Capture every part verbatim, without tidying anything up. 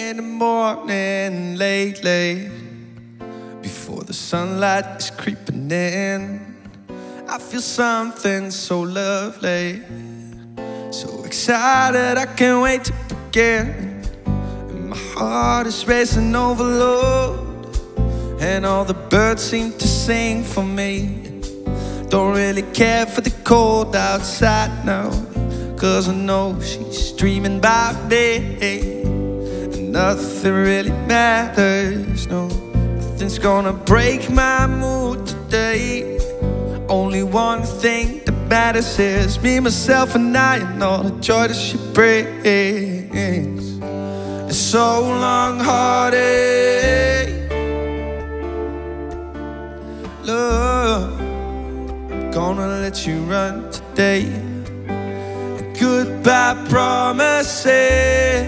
in the morning, late, late, before the sunlight is creeping in, I feel something so lovely, so excited I can't wait to begin. And my heart is racing overload, and all the birds seem to sing for me. Don't really care for the cold outside now, 'cause I know she's dreaming about me. And nothing really matters, no. Nothing's gonna break my mood today. Only one thing that matters is me, myself, and I, and all the joy that she brings. It's so long-hearted love, I'm gonna let you run today. And goodbye promises,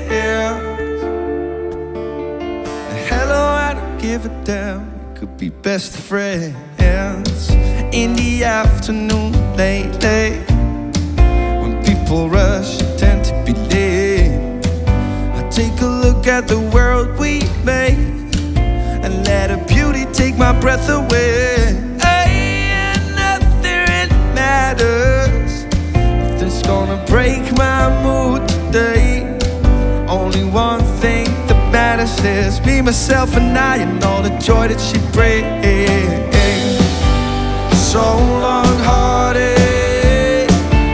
and hello, I don't give a damn. We could be best friends. In the afternoon, late, late, when people rush, I tend to be late. I take a look at the world we made and let her beauty take my breath away. Hey, and nothing really matters. Nothing's gonna break my mood today. Only one thing that matters is me, myself, and I, and all the joy that she brings. So long-hearted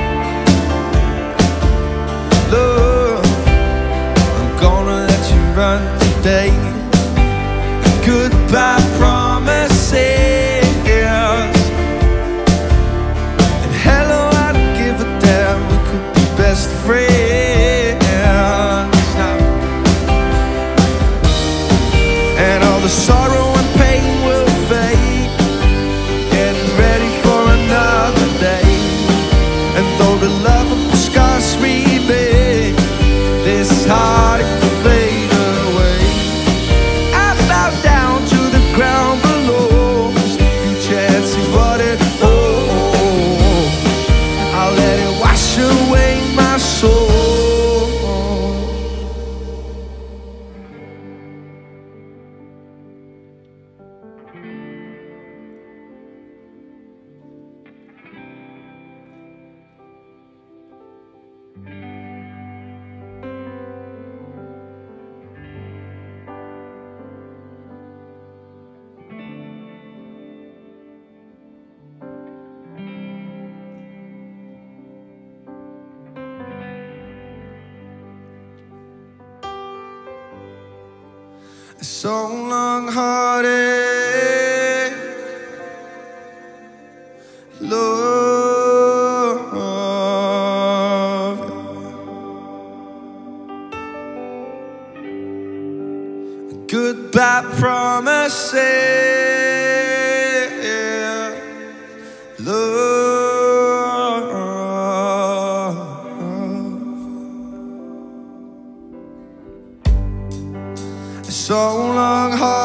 love, I'm gonna let you run today. Goodbye promises, and hello, I don't give a damn. We could be best friends now. And all the sorrow and pain will fade, getting ready for another day. And though the love of the scars remain, this heart can fade away. I bow down to the ground below, 'cause the future and see what it holds. I'll let it wash away my soul. So long-hearted love, goodbye promises, love, so long-hearted.